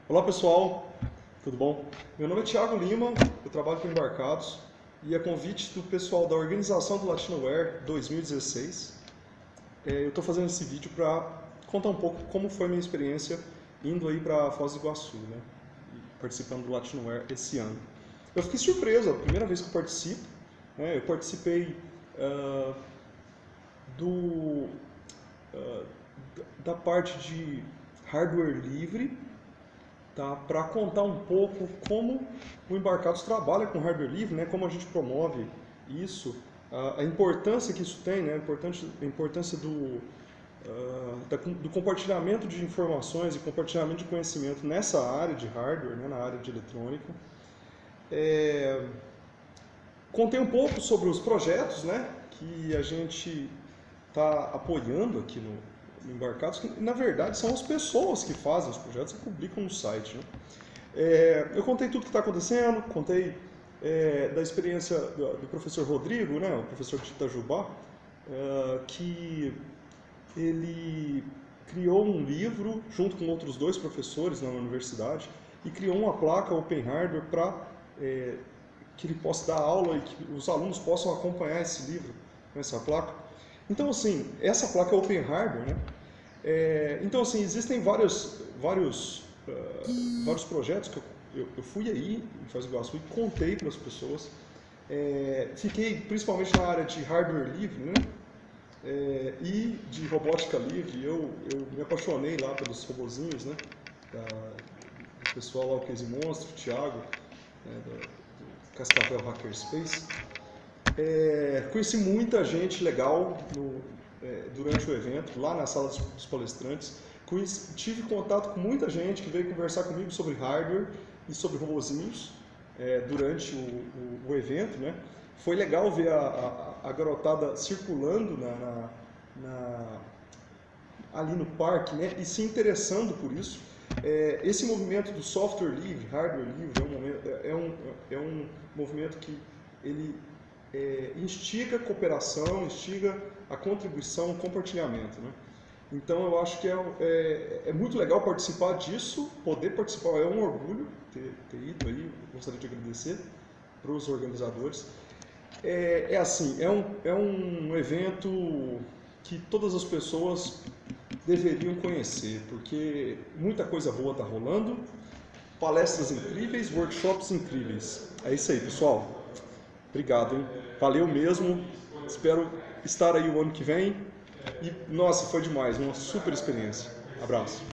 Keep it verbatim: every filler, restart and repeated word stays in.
Olá pessoal, tudo bom? Meu nome é Thiago Lima, eu trabalho com embarcados e a convite do pessoal da organização do Latinoware dois mil e dezesseis, é, eu estou fazendo esse vídeo para contar um pouco como foi a minha experiência indo aí para Foz do Iguaçu, né? Participando do Latinoware esse ano. Eu fiquei surpreso, a primeira vez que eu participo, né? Eu participei uh, do, uh, da parte de hardware livre, tá? Para contar um pouco como o Embarcados trabalha com hardware livre, né? Como a gente promove isso, a, a importância que isso tem, né? a, importância, a importância do, uh, da, do compartilhamento de informações e compartilhamento de conhecimento nessa área de hardware, né? Na área de eletrônica. É, contei um pouco sobre os projetos, né? Que a gente está apoiando aqui no, no Embarcados, que na verdade são as pessoas que fazem os projetos e publicam no site, né? É, eu contei tudo o que está acontecendo, contei é, da experiência do, do professor Rodrigo, né, o professor de Itajubá, é, que ele criou um livro junto com outros dois professores na universidade e criou uma placa Open Hardware para é, que ele possa dar aula e que os alunos possam acompanhar esse livro, essa placa. Então, assim, essa placa é Open Hardware, né? É, então, assim, existem vários, vários, uh, vários projetos que eu, eu, eu fui aí em Foz do Iguaçu e contei para as pessoas. É, fiquei principalmente na área de hardware livre, né? É, e de robótica livre. Eu, eu me apaixonei lá pelos robozinhos, né? Da, do pessoal lá, o Case Monstro, o Thiago, né? do, do Cascavel Hackerspace. É, conheci muita gente legal no, é, durante o evento, lá na sala dos, dos palestrantes. Conheci, tive contato com muita gente que veio conversar comigo sobre hardware e sobre robozinhos é, durante o, o, o evento, né? Foi legal ver a, a, a garotada circulando na, na, na, ali no parque, né? E se interessando por isso. É, esse movimento do software livre, hardware livre, é um, momento, é um, é um movimento que ele É, instiga a cooperação, instiga a contribuição, o compartilhamento, né? Então eu acho que é, é, é muito legal participar disso, poder participar, é um orgulho ter, ter ido aí, gostaria de agradecer para os organizadores. É, é assim, é um, é um evento que todas as pessoas deveriam conhecer, porque muita coisa boa está rolando, palestras incríveis, workshops incríveis. É isso aí, pessoal. Obrigado, hein? Valeu mesmo. Espero estar aí o ano que vem. E, nossa, foi demais. Uma super experiência. Abraço.